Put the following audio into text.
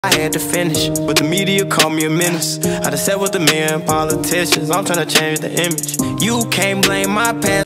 I had to finish, but the media called me a menace. I done sat with the men politicians, I'm trying to change the image. You can't blame my past.